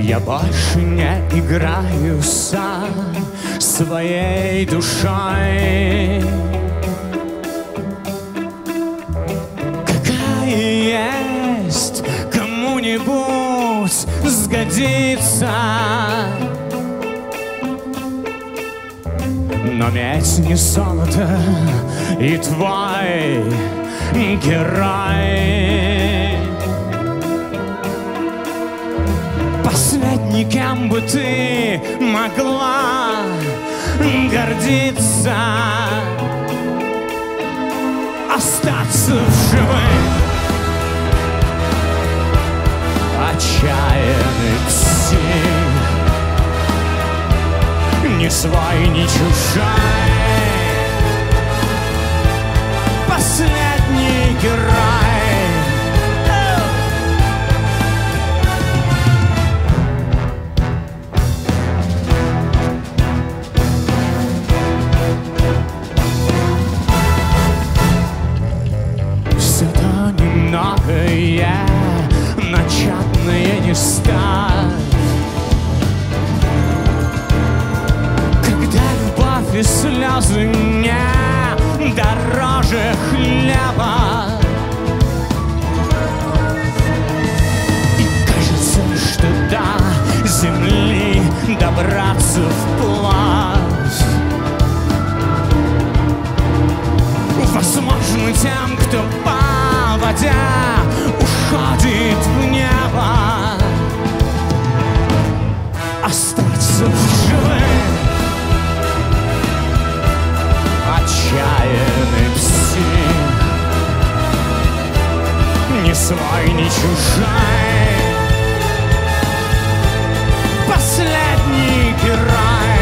Я больше не играю сам своей душой. Какая есть, кому-нибудь сгодится. Но медь не золото, и твой герой последний, кем бы ты могла гордиться, остаться в живых. Отчаянный псих, ни свой, ни чужой, последний герой. Все то немногое, начатное не стать. И слезы мне дороже хлеба. И кажется, что до земли добраться вплавь возможно тем, кто по воде уходит в небо, остаться в живых. Отчаянный псих, ни свой, ни чужой, последний герой.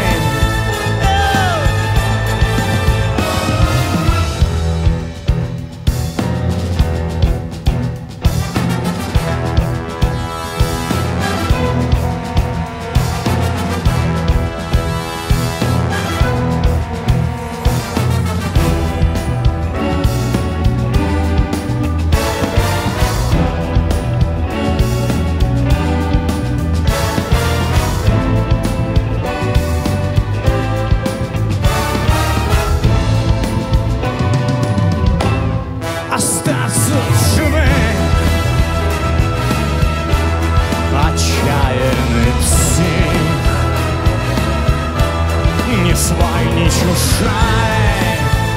Отчаянный псих, ни свой, ни чужой,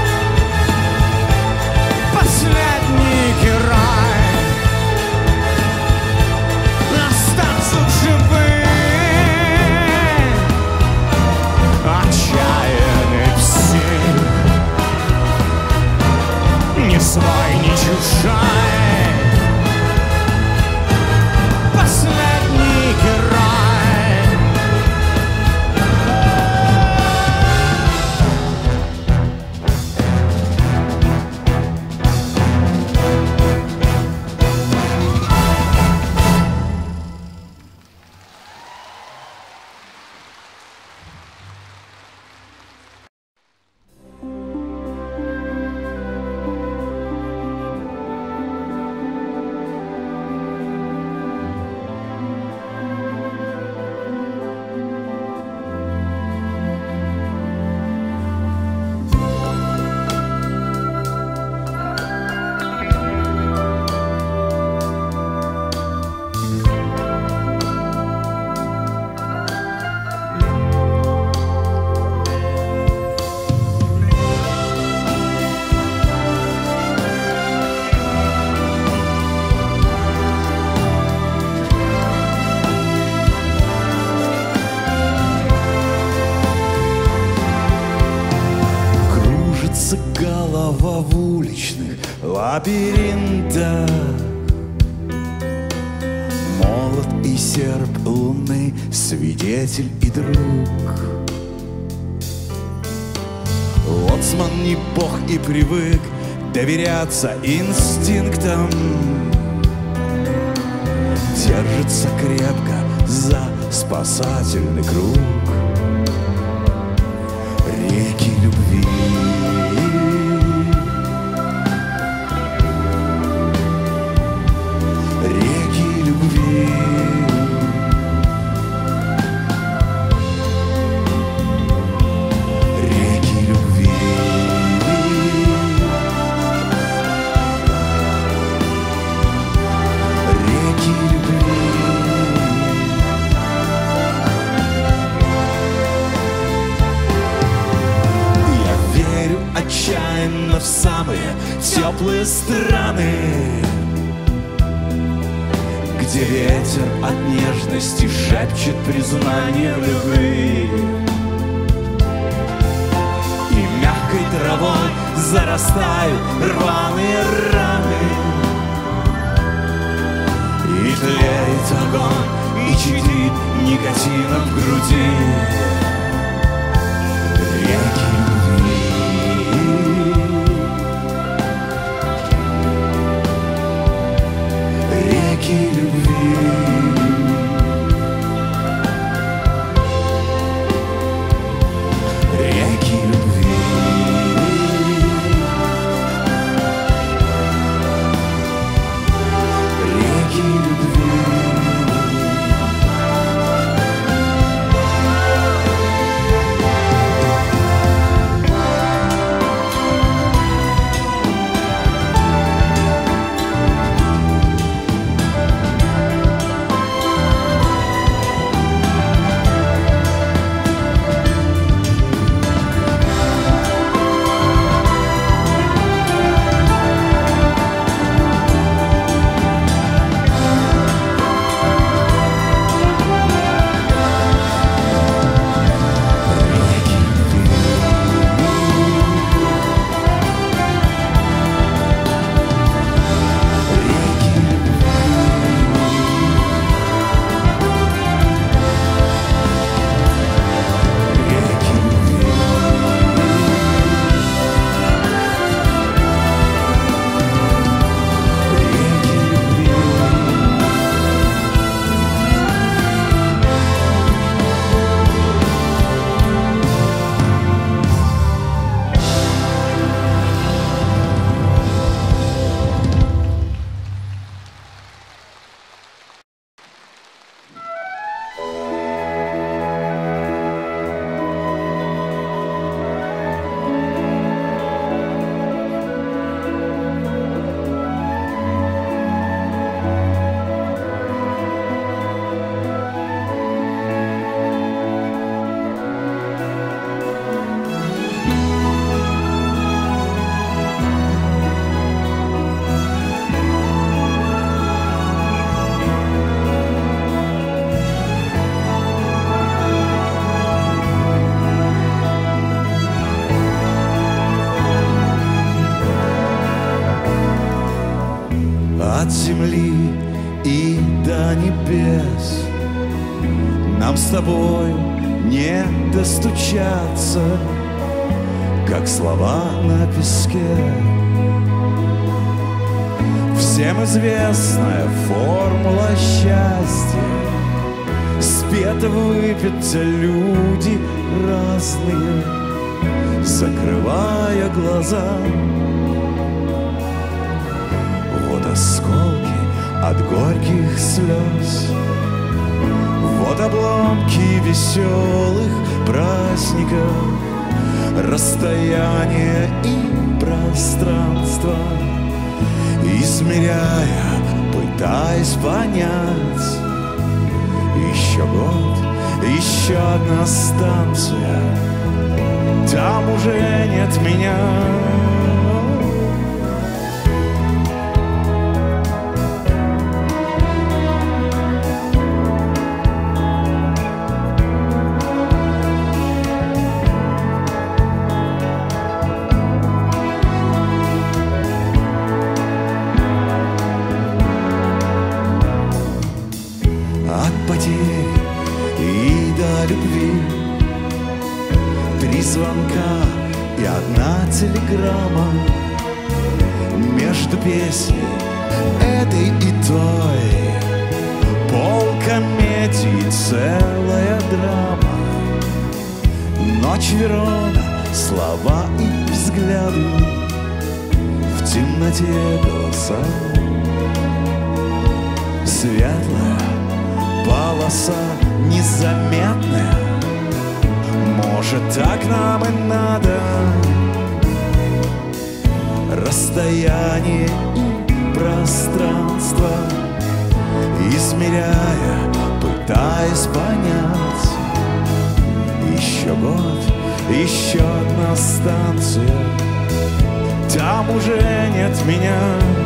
последний герой. Остаться в живых. Отчаянный псих, ни свой, ни чужой, последний герой. Голова в уличных лабиринтах, молот и серп луны, свидетель и друг. Лоцман не бог и привык доверяться инстинктам, держится крепко за спасательный круг. Реки любви, реки любви, страны, где ветер от нежности шепчет признание в любви, и мягкой травой зарастают рваные раны, и тлеет огонь, и чадит никотином в груди. Реки любви, реки любви, реки любви, реки любви. От земли и до небес нам с тобой не достучаться, как слова на песке. Всем известная формула счастья, спета выпито люди разные, закрывая глаза. Вот осколки от горьких слез, вот обломки веселых праздников, расстояние и пространство, измеряя, пытаясь понять. Еще год, еще одна станция, там уже нет меня. Звонка и одна телеграмма между песней этой и той, полкомедии, целая драма. Ночь Верона, слова и взгляды, в темноте голоса, светлая полоса незаметная. Может, так нам и надо. Расстояние и пространство, измеряя, пытаясь понять. Еще год, еще одна станция, там уже нет меня.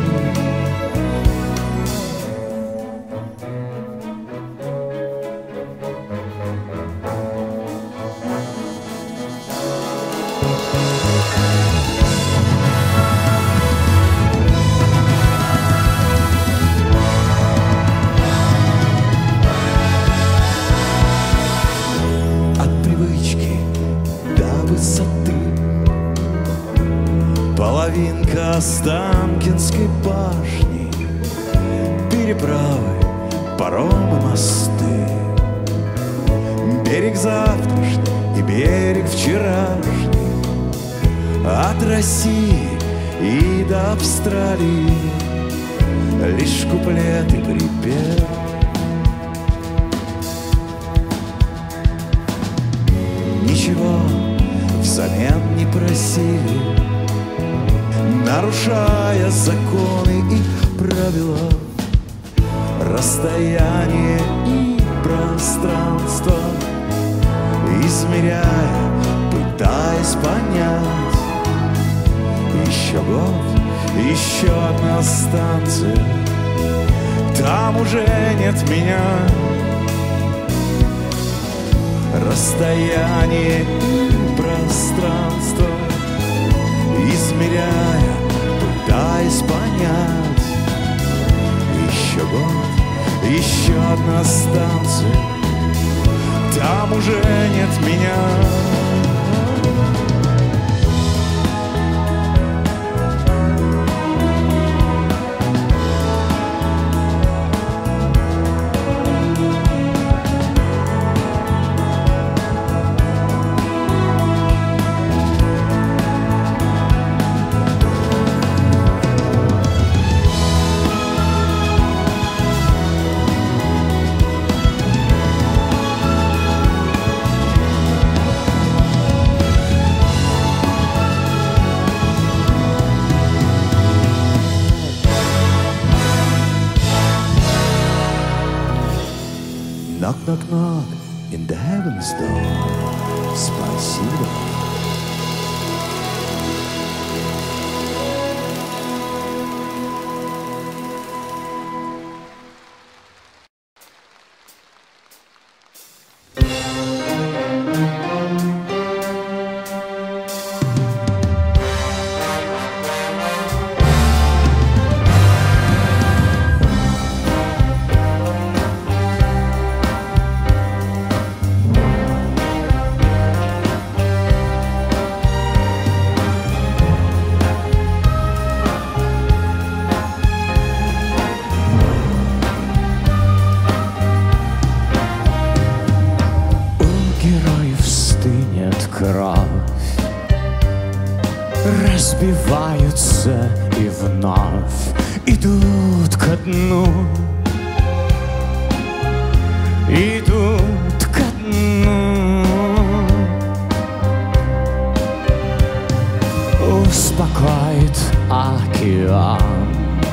Половинка Останкинской башни, переправы, паромы, мосты, берег завтрашний и берег вчерашний, от России и до Австралии лишь куплет и припев. Ничего взамен не просили, нарушая законы и правила, расстояние и пространство измеряя, пытаясь понять. Еще год, еще одна станция, там уже нет меня. Расстояние и пространство измеряя, пытаясь понять. Еще год, еще одна станция, там уже нет меня. Knock, knock, knock in the heaven's door. Спасибо. Кровь разбиваются и вновь идут ко дну, идут ко дну. Успокоит океан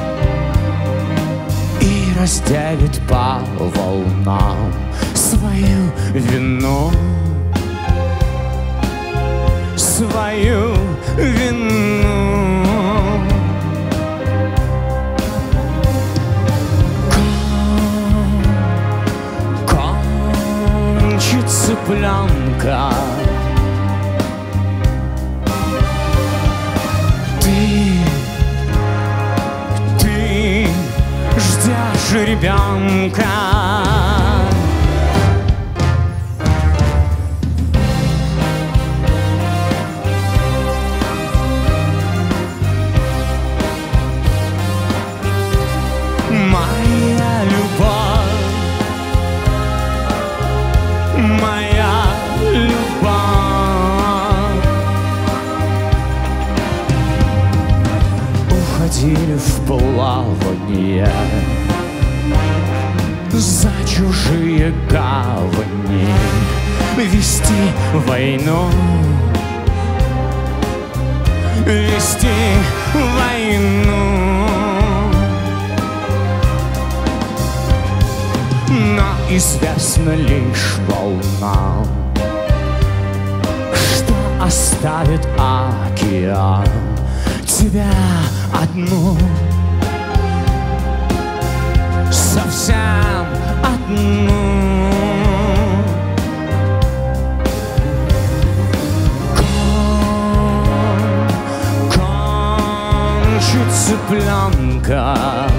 и разделит по волнам свою вину, свою вину. Кончится пленка, ты ждешь ребенка. Моя любовь, моя любовь. Уходили в плавание за чужие гавани, вести войну, вести войну. Но известно лишь волнам, что оставит океан тебя одну, совсем одну. Кончится пленка.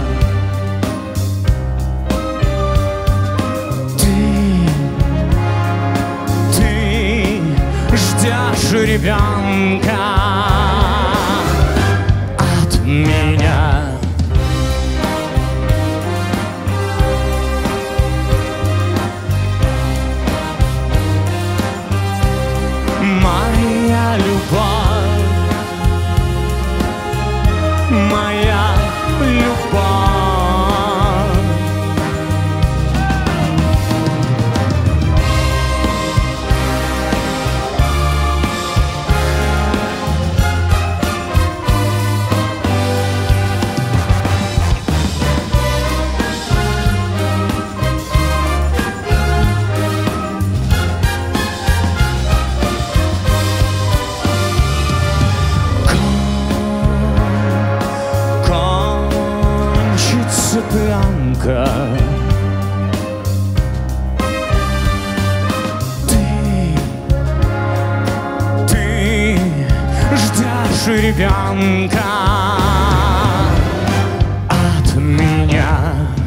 Ты ждешь ребенка от меня. Моя любовь, моя любовь. Пленка. Ты ждешь ребенка от меня.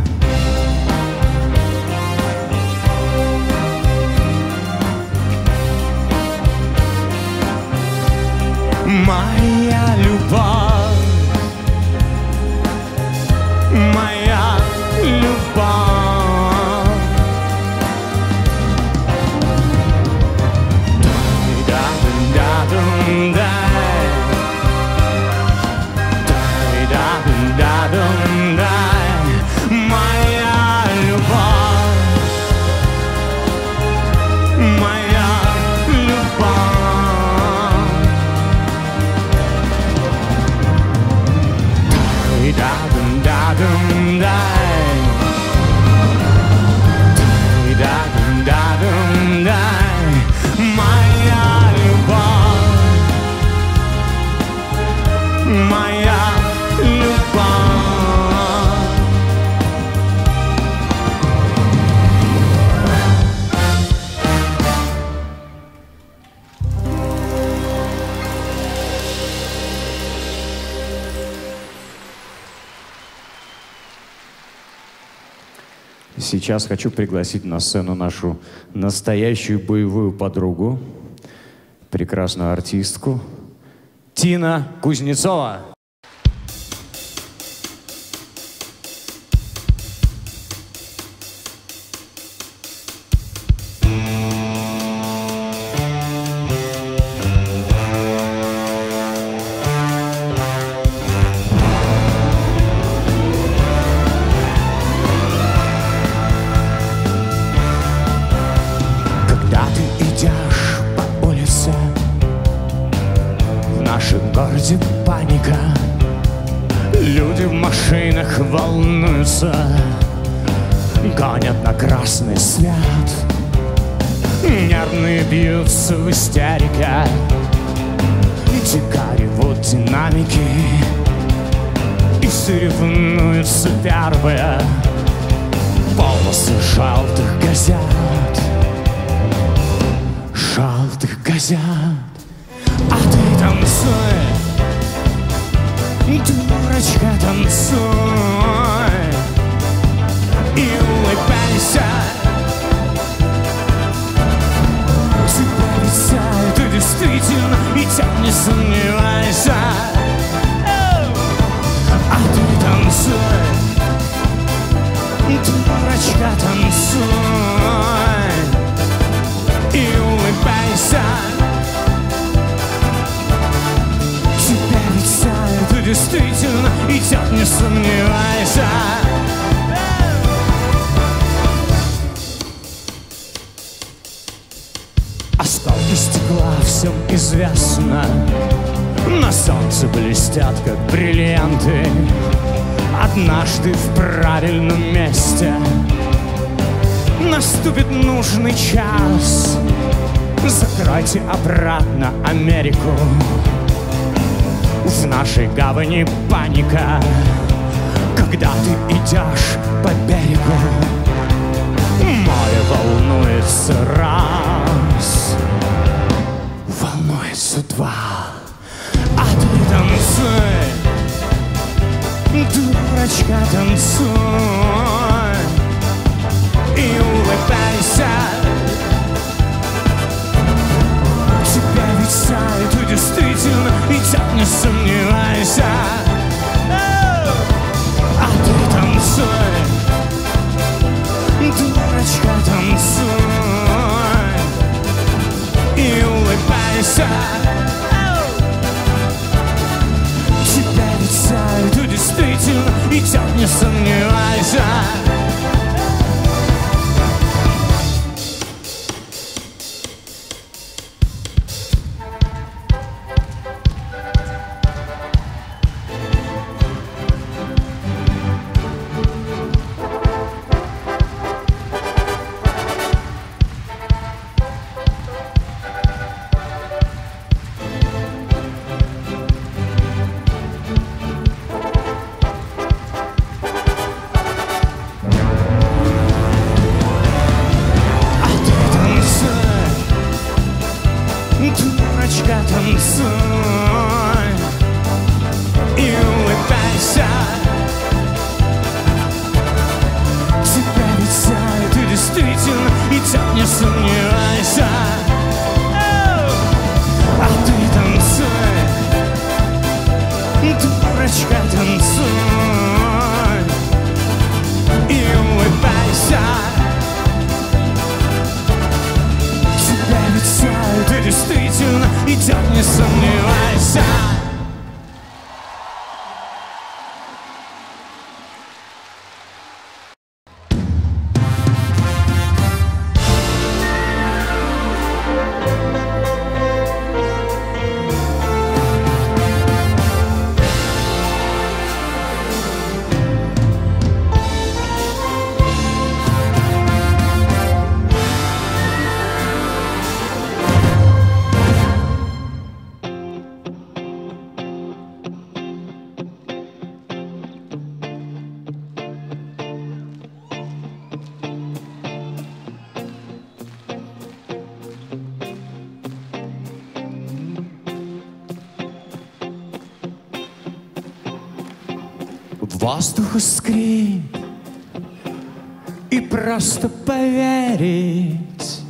Моя любовь, моя любовь. Моя любовь, моя Сейчас хочу пригласить на сцену нашу настоящую боевую подругу, прекрасную артистку Тина Кузнецова. В городе паника, люди в машинах волнуются, гонят на красный свет, нервные бьются в истерике, дико ревут динамики, и соревнуются первые полосы желтых газет, желтых газет. А ты танцуй, дурочка, танцуй и улыбайся. Тебя ведь ты действительно и тем не сомневайся. А ты танцуй, дурочка, танцуй и улыбайся. Ты действительно идет, не сомневайся. Осколки стекла всем известно, на солнце блестят, как бриллианты. Однажды в правильном месте наступит нужный час. Закройте обратно Америку, В нашей гавани паника, когда ты идешь по берегу. Море волнуется раз, волнуется два, а ты танцуй, дурочка, танцуй и улыбайся. Тебя ведь сайт действительно идет, не сомневайся. А ты танцуй, дурочка, танцуй и улыбайся. Тебя ведь сайт действительно идет, не сомневайся. Дурочка, танцуй и улыбайся. Тебя ведь сайт действительно идет, не сомневайся. А ты танцуй, дурочка, танцуй и улыбайся. Ты действительно идет, не сомневайся. Воздух искрит, и просто поверить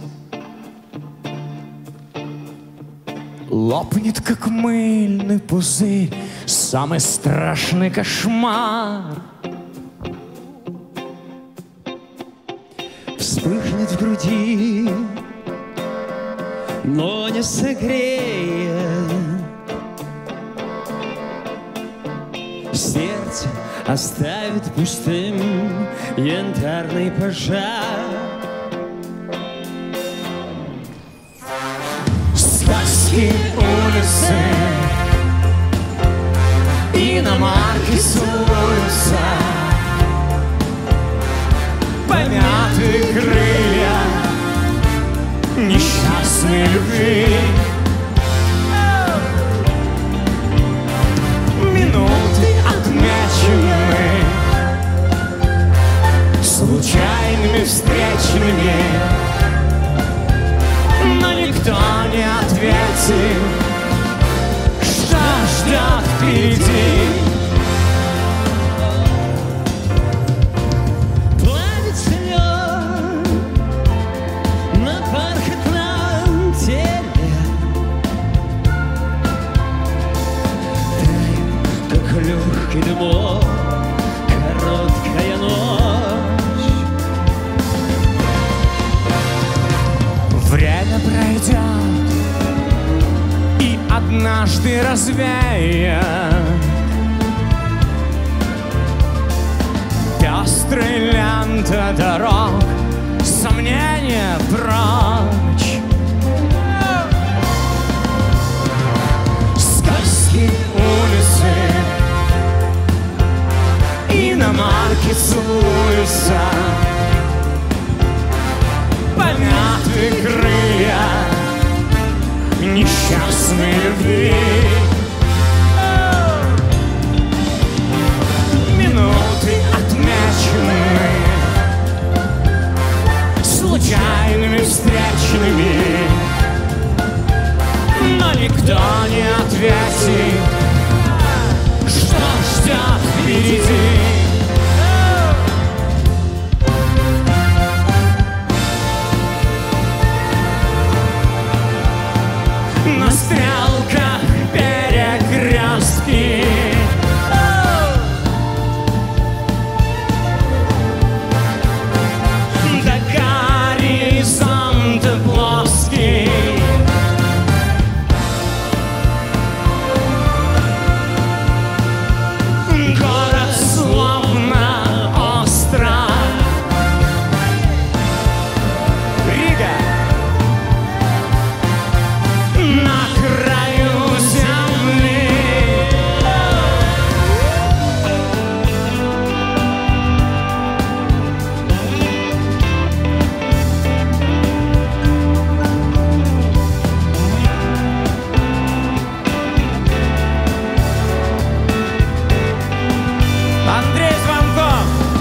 лопнет, как мыльный пузырь, самый страшный кошмар. Вспыхнет в груди, но не согреет. Сердце оставит пустым янтарный пожар. Сказки улицы, иномарки суются, помятые крылья несчастной любви. Минуты отмечены случайными встречами, но никто не ответит, что ждет впереди. Плавится лед на бархатном теле, тает, как легкий дымок, короткая ночь. Время пройдет и однажды развеет пестрая лента дорог, сомнения прочь. Сказки улицы, иномарки целуются, помятые крылья несчастной любви.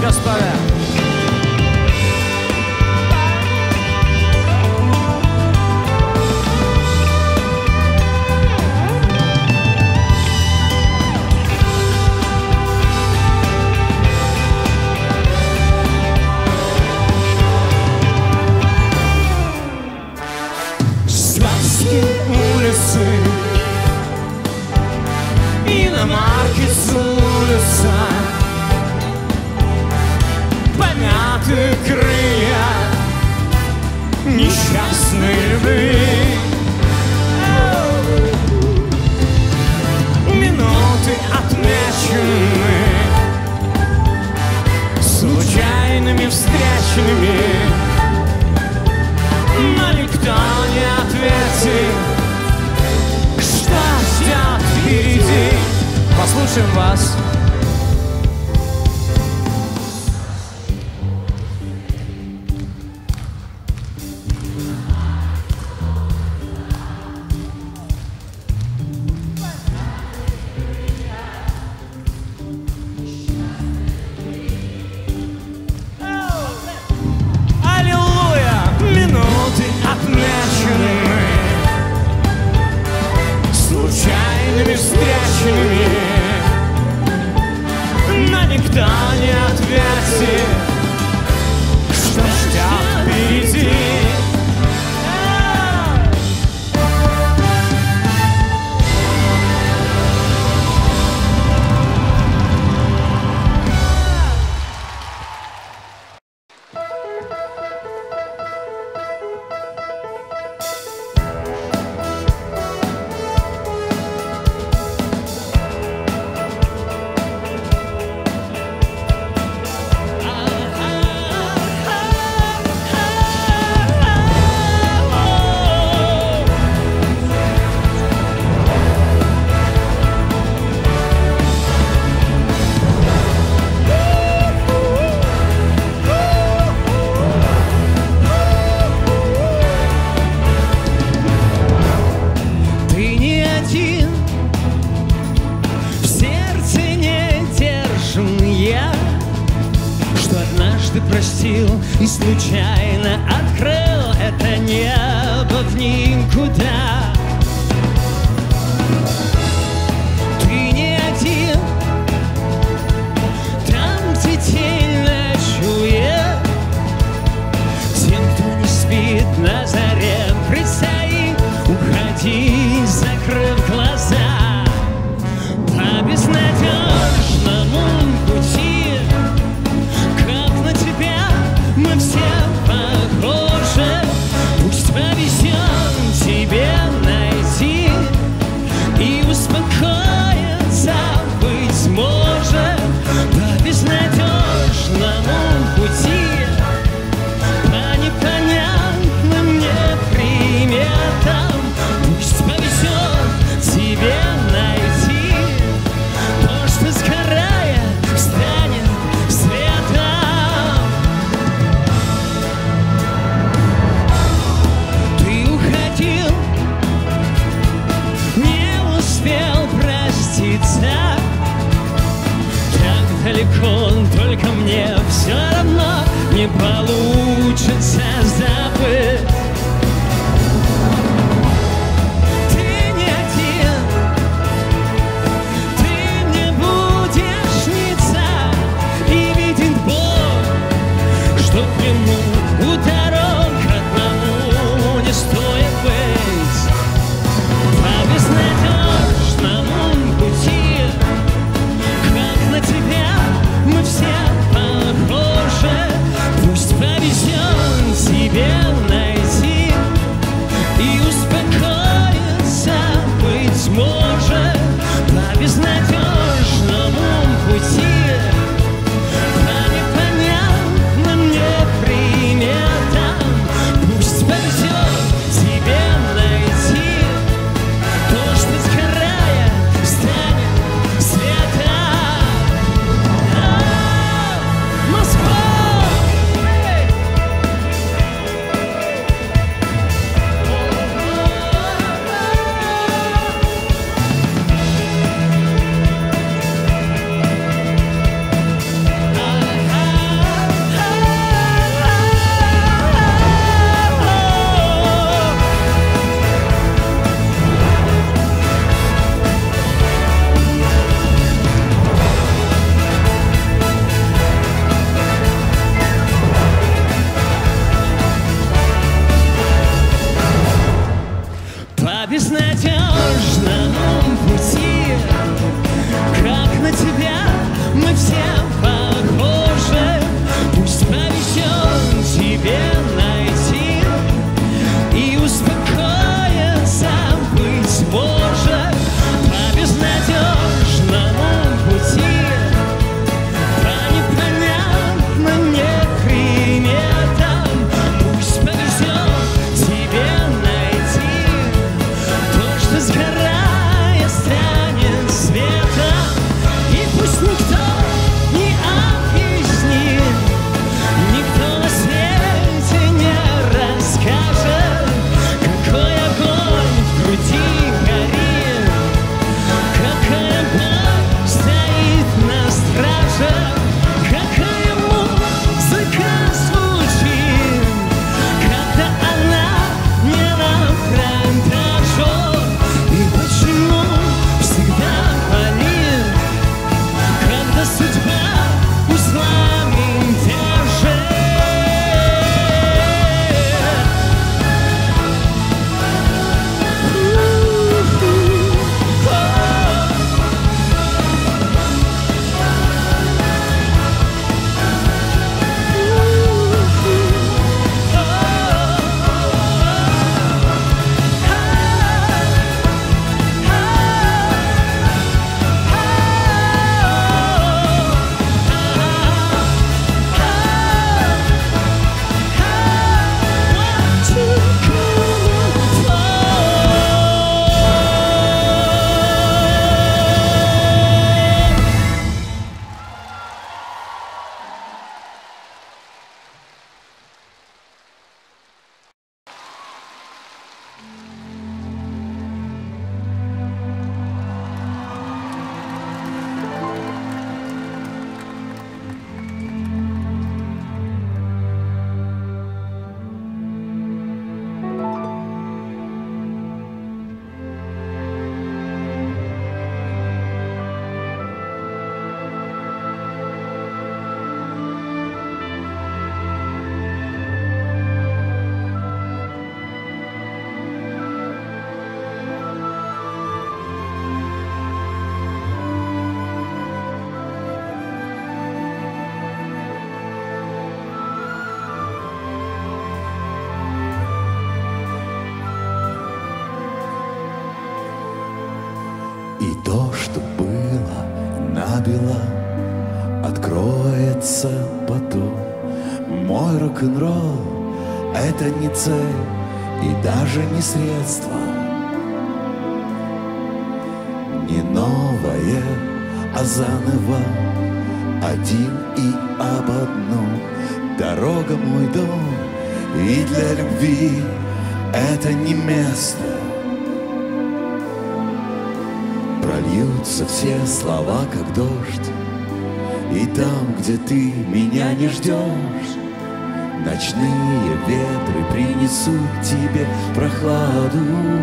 Господа. Улицы, иномарки с улица, помяты крылья несчастной любви. Минуты отмечены случайными встречами, но никто не ответит, что ждет впереди. Послушаем вас. Аллилуйя! Минуты отмечены случайными встречами, но никто не ответит, что ждет впереди. Простил и случайно открыл это небо в никуда. Ты не один, там, где тень ночует, тем, кто не спит на заре, предстоит уходи, закрыв глаза по безнадежному пути. Мы все похожи, пусть повезет тебе найти и успокоиться, быть может, по безнадежному пути, по непонятным мне приметам. Пусть повезет тебе найти то, что сгорая станет светом. Не успел проститься, так далеко, только мне все равно не получится забыть. Ты не один, ты не будешь сниться, и видит Бог, что к нему у дорог одному не стоит быть. По безнадежному пути, как на тебя мы все похожи, пусть повезет И то, что было набело, откроется потом. Мой рок-н-ролл — это не цель и даже не средство, не новое, а заново, один и об одном. Дорога мой дом, и для любви это не место. Прольются все слова, как дождь, и там, где ты меня не ждешь, ночные ветры принесут тебе прохладу.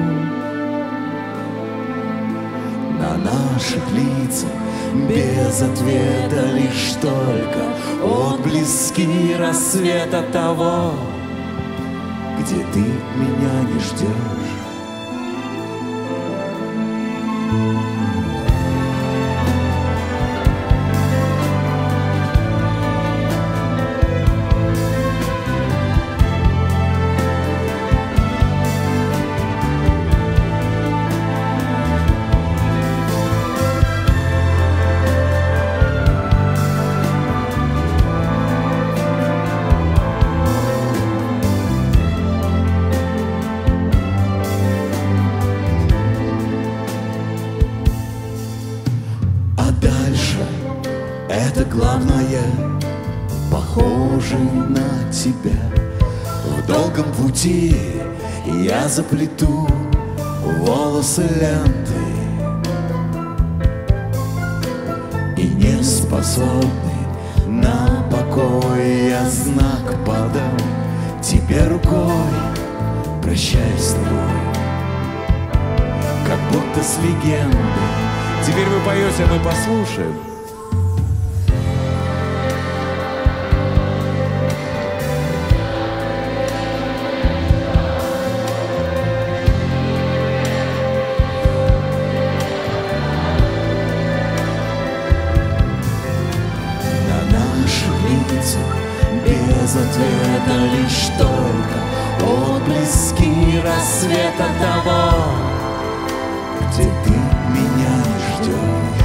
На наших лицах без ответа лишь только отблески рассвета того, где ты меня не ждешь. Это главное, похоже на тебя. В долгом пути я заплету волосы лентой, и не способный на покой я знак подам тебе рукой. Прощай с тобой, как будто с легендой. Теперь вы поете, мы послушаем. Без ответа лишь только отблески рассвета того, где ты меня не ждешь.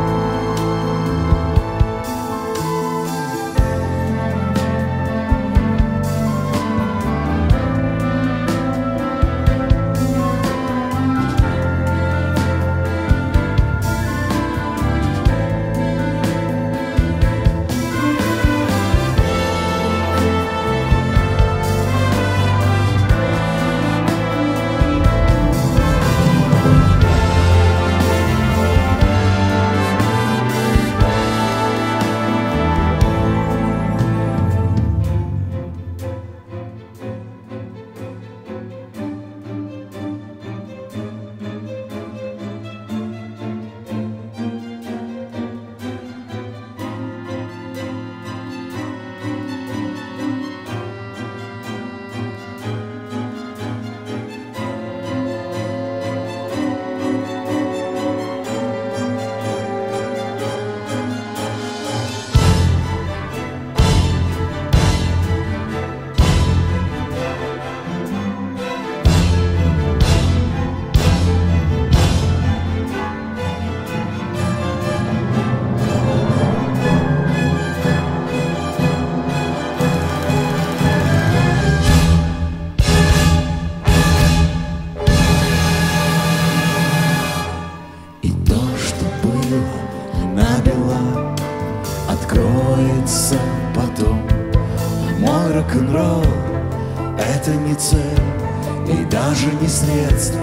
Откроется потом. Мой рок-н-ролл — это не цель и даже не средство,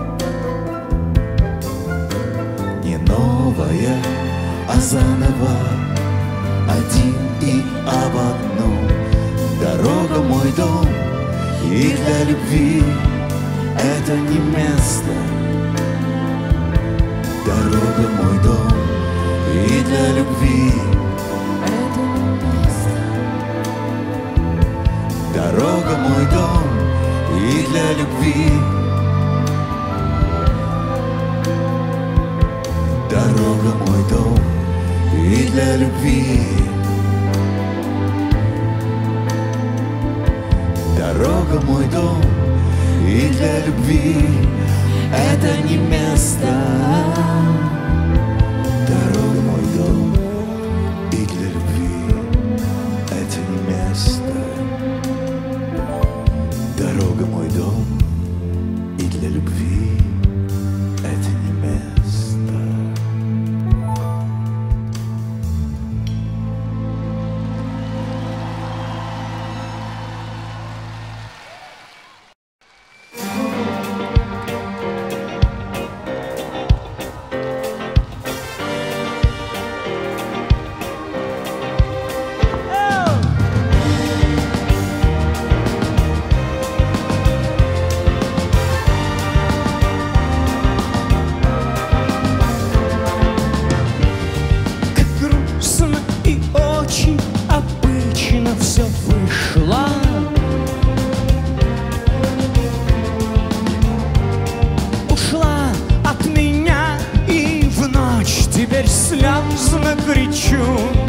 не новое, а заново, один и об одном. Дорога мой дом, и для любви это не место. Дорога мой дом, и для любви это не место. Дорога мой дом, и для любви. Дорога мой дом, и для любви. Дорога мой дом, и для любви. это не место. Дорога мой дом, и для любви это не место. Дорога мой дом, и для любви это не место. Теперь слезно кричу.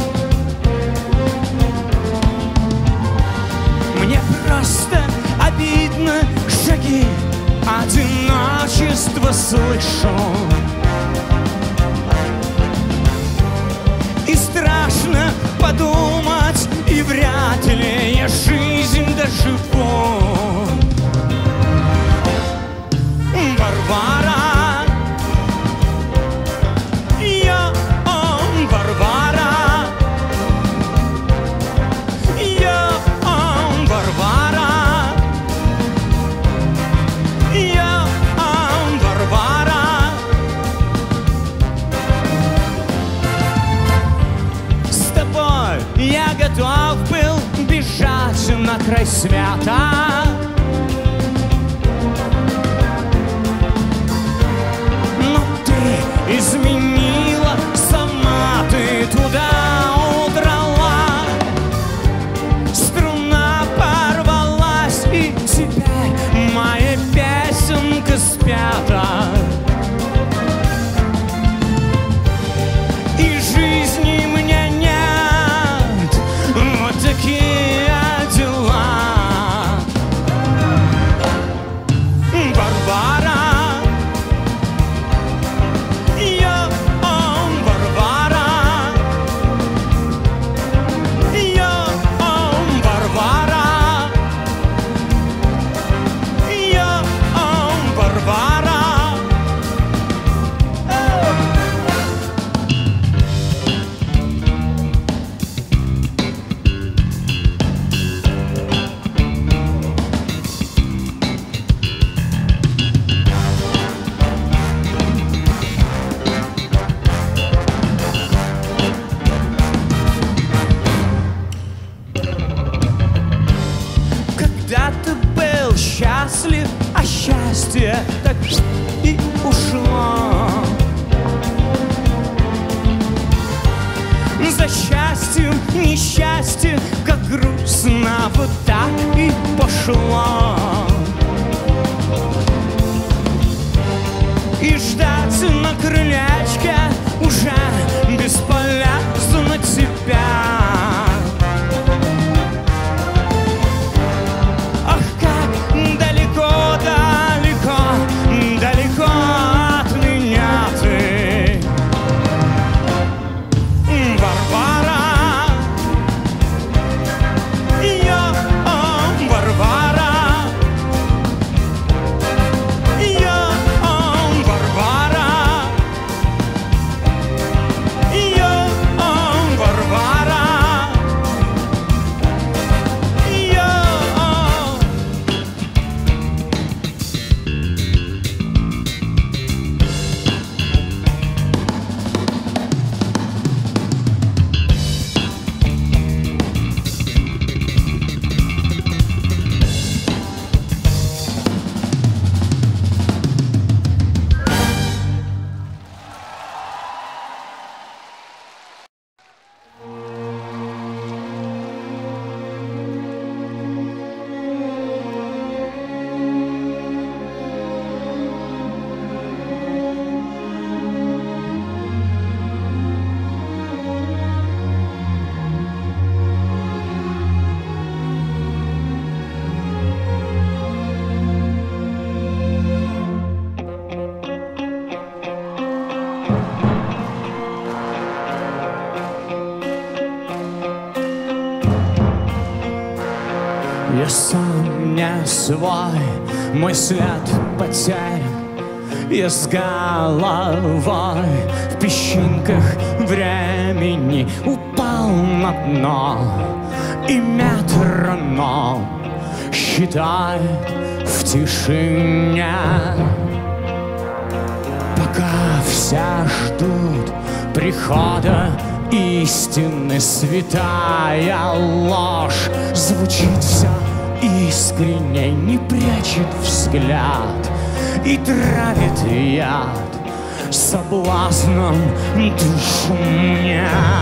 Мне просто обидно, шаги одиночества слышу. И страшно подумать, и вряд ли я жизнь доживу. Варвара, я готов был бежать на край света. Но ты изменила, сама ты туда удрала. Струна порвалась, и теперь моя песенка спята. И жизни мне нет, вот такие дела. Варвара, я Варвара, я Варвара, я Варвара. Когда-то был счастлив, а счастье так и ушло. За счастьем несчастье, как грустно, вот так и пошло. И ждать на крылечке уже бесполезно тебя. Варвара, Я сам не свой, мой свет потерян. Я с головой в песчинках времени упал на дно, и метроном считает в тишине. Пока все ждут прихода истины, святая ложь звучит все искренне, не прячет взгляд и травит яд соблазном душу мне.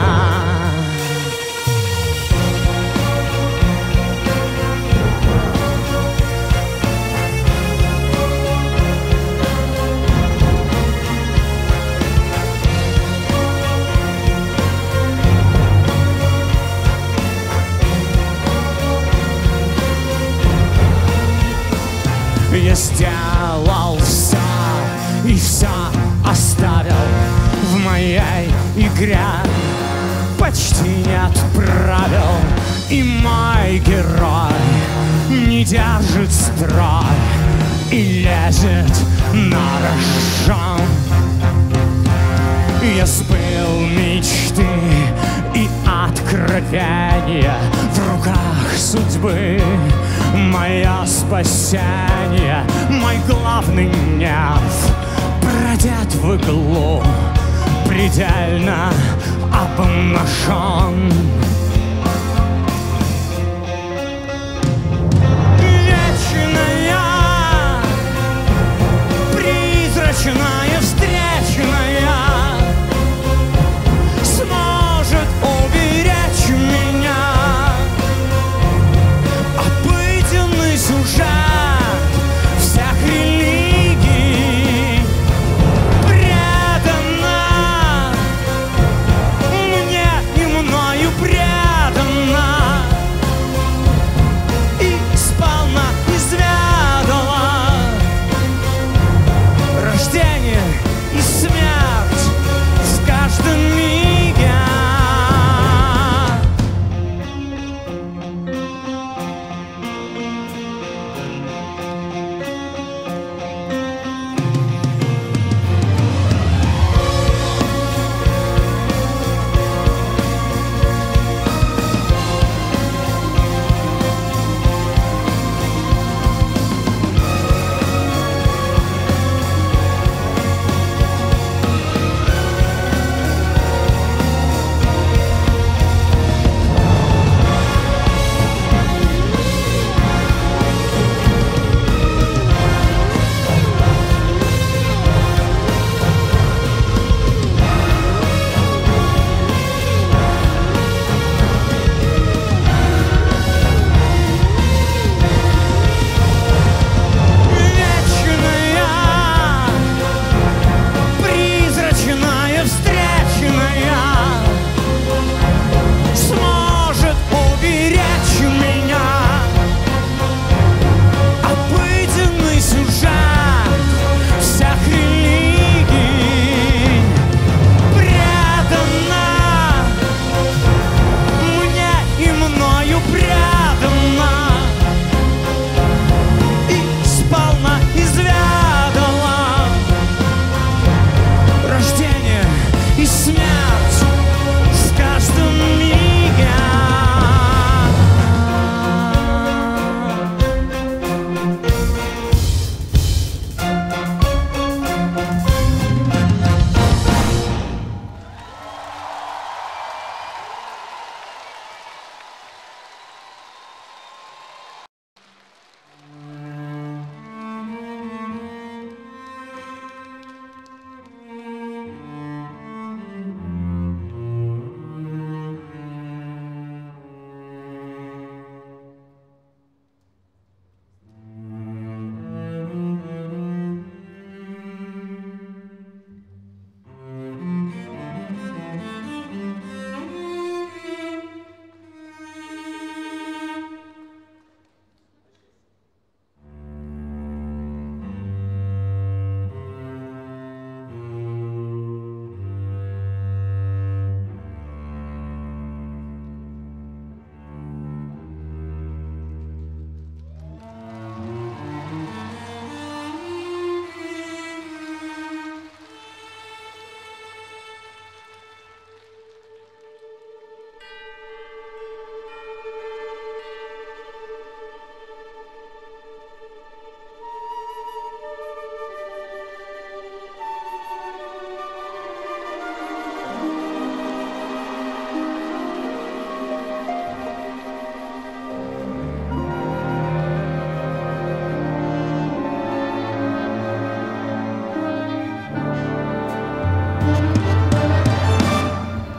Я сделал все и все оставил в моей игре, почти нет правил, и мой герой не держит строй и лезет на рожон. Я сбыл мечты и откровения, в руках судьбы мое спасение. Мой главный нерв продет в иглу, предельно обнажен. Вечная, призрачная, встречная сможет уберечь меня. Обыденный сюжет всех религий предана мне и мною предана.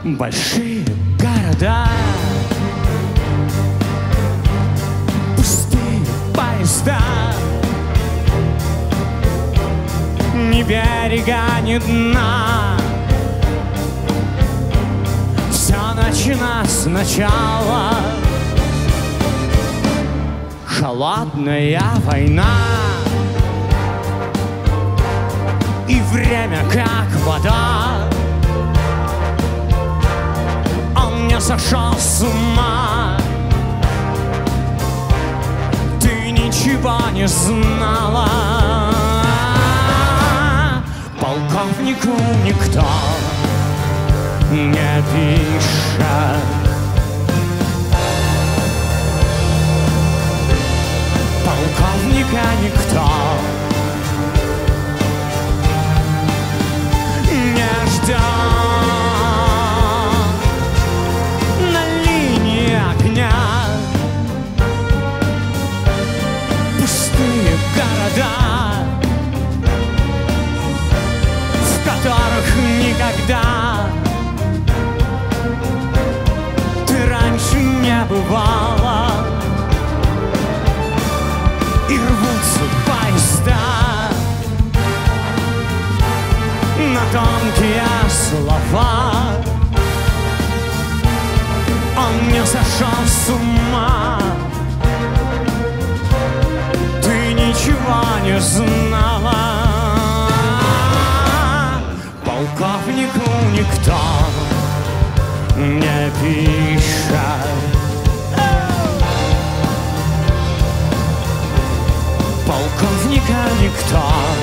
большие города, пустые поезда, ни берега, ни дна. Все начинать сначала. Холодная война, и время как вода. Он не сошел с ума. Ты ничего не знала. Полковнику никто не пишет. Полковника никто не ждет. На линии огня пустые города, в которых никогда ты раньше не бывала. И рвутся поезда на тонкие слова. Он не сошел с ума. Ты ничего не знала. Полковнику никто не пишет. Полковника никто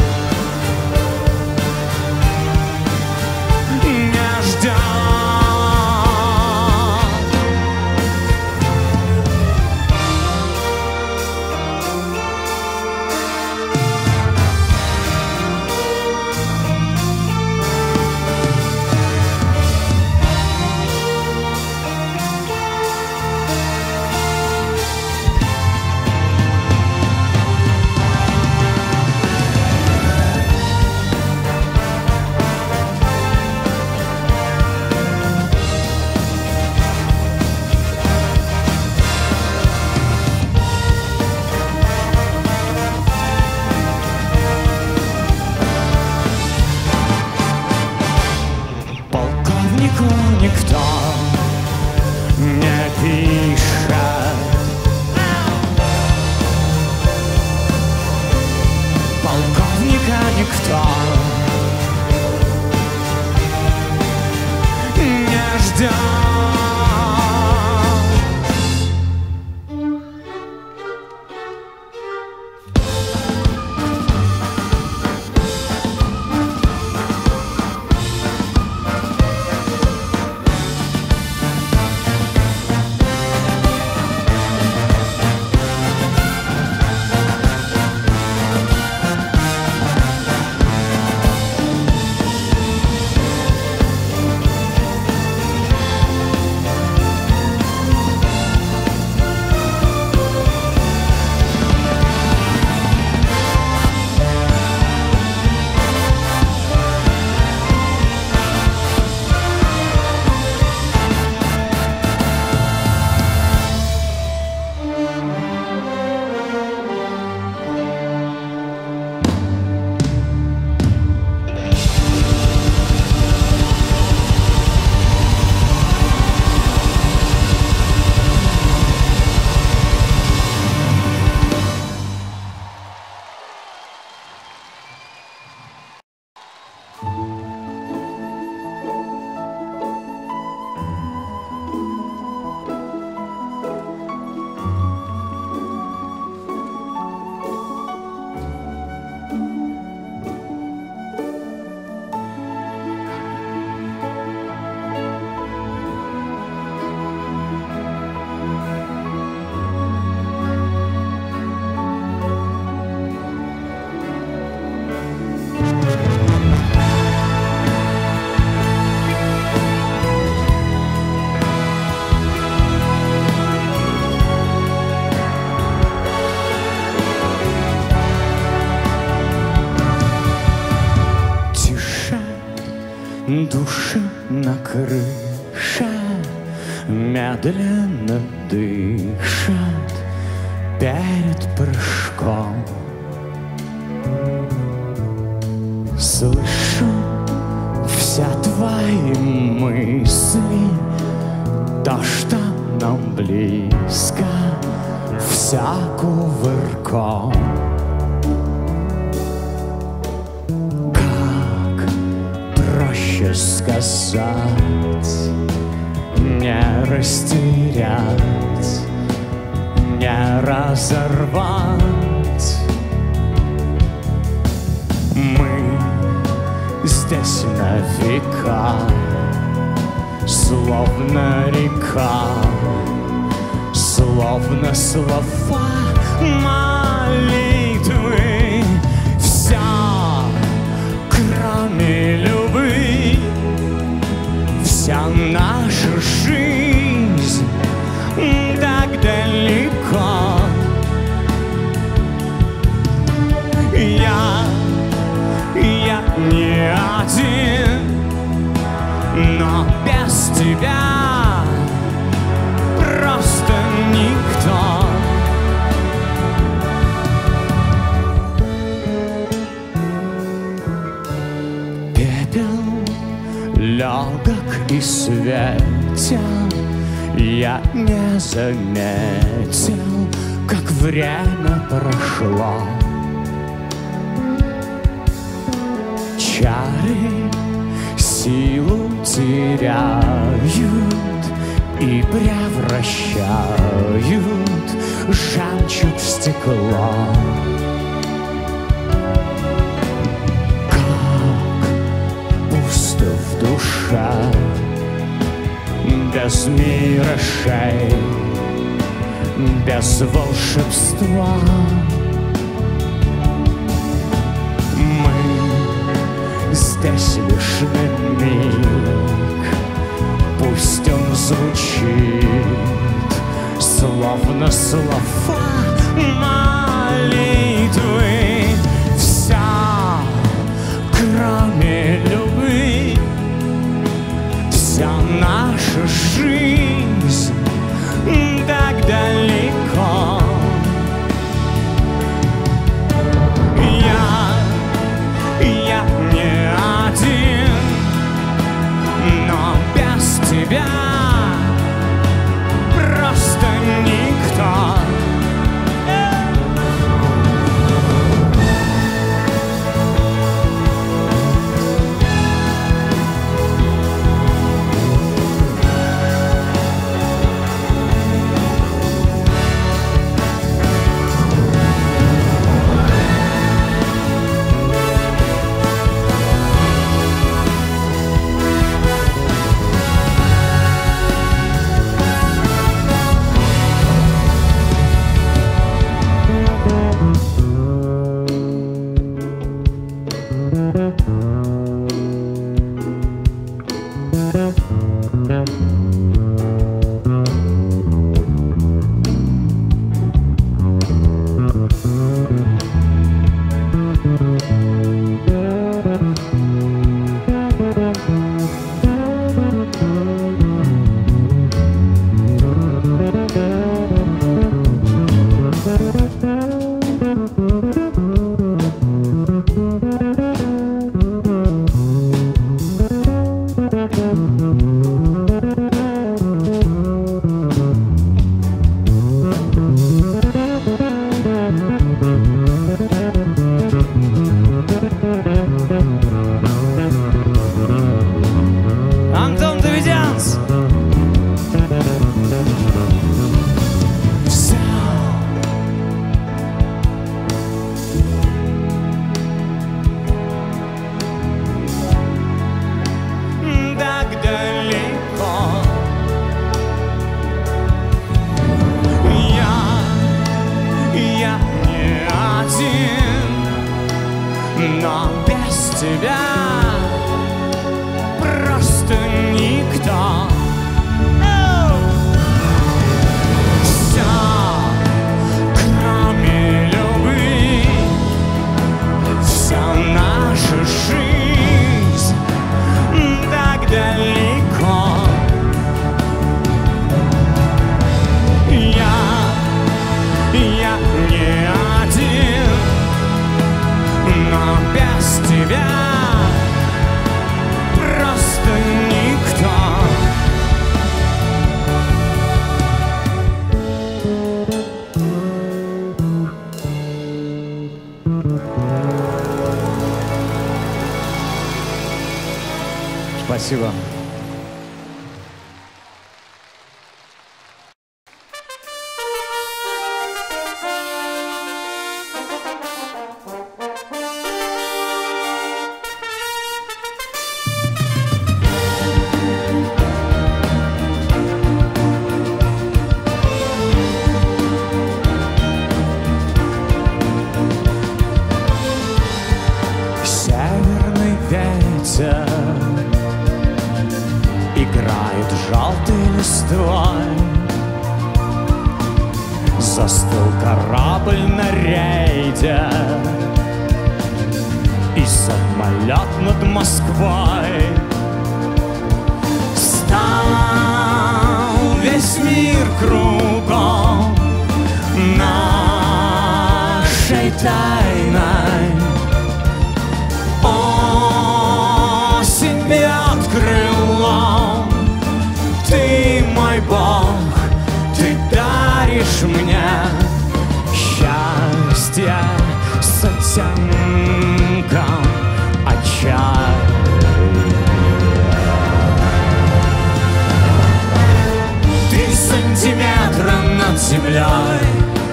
не ждет. медленно дышат перед прыжком. Слышу все твои мысли, то, что нам близко, вся кувырком. Как проще сказать, не растерять, не разорвать. Мы здесь на века, словно река, словно слова молитвы. Вся, кроме любви, вся наша жизнь так далеко. Я не один, но без тебя просто никто. Пепел легок и светел, я не заметил, как время прошло. Чары силу теряют и превращают жемчуг в стекло. Как пусто в душе, без миражей, без волшебства. Здесь лишь на миг, пусть он звучит, словно слова молитвы. Вся, кроме любви, вся наша жизнь так далеко. Я не один, но без тебя просто никто. Антон Давидянц. Так далеко. Я не один, но без тебя просто никто. Все, кроме любви, вся наша жизнь так далеко. Спасибо. Северный ветер играет желтой листвой. Застыл корабль на рейде, и самолет над Москвой. Стал весь мир кругом нашей тайной. Осень бьет крылом, ты мой Бог, ты даришь мне счастье с оттенком отчаяния. 3 сантиметра над землей,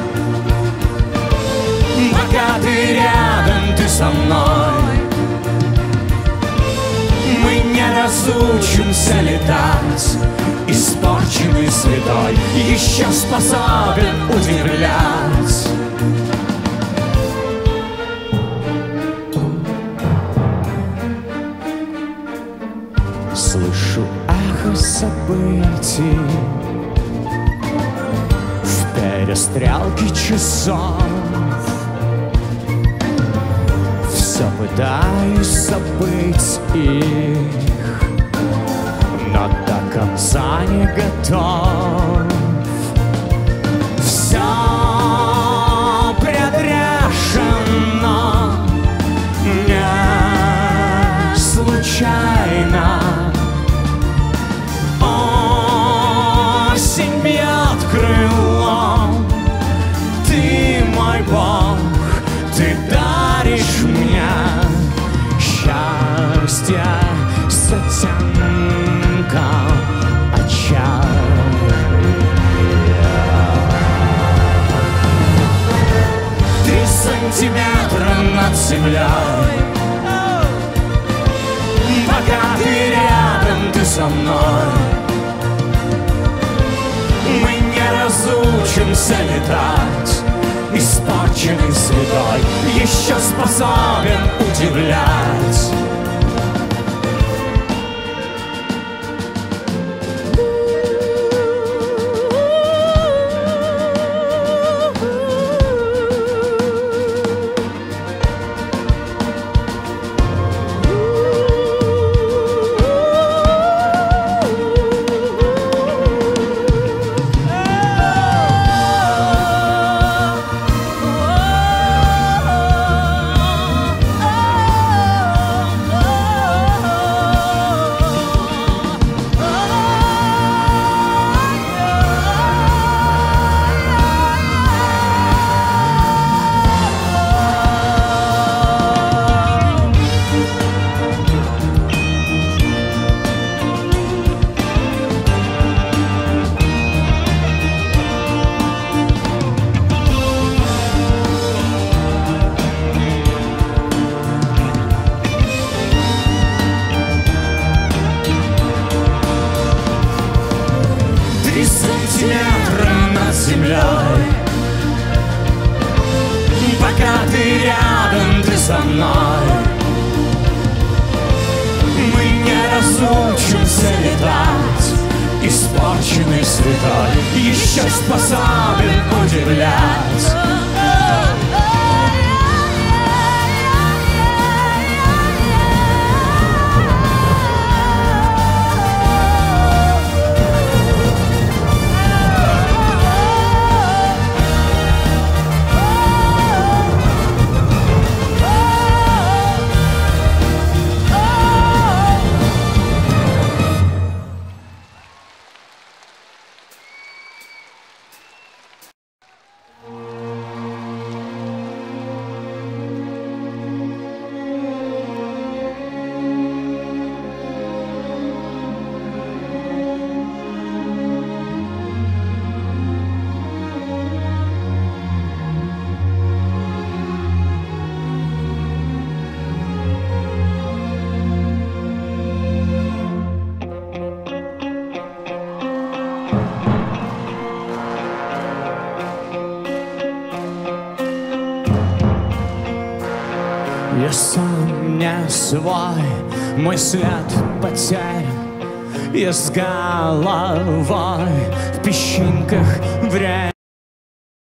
пока ты рядом, ты со мной. Мы не разучимся летать, испорченный святой еще способен удивлять. Слышу эхо событий в перестрелке часов. Все пытаюсь забыть их, но до конца не готов. Все предрешено, не случайно. Осень бьет крылом, ты мой Бог, ты даришь мне счастье с оттенком отчаяния. 3 сантиметра над землей, пока ты рядом, ты со мной. Мы не разучимся летать, испорченный святой еще способен удивлять. Пока ты рядом, ты со мной. Мы не разучимся летать, испорченный святой еще способен удивлять. Я сам не свой, мой свет потерян. Я с головой в песчинках времени.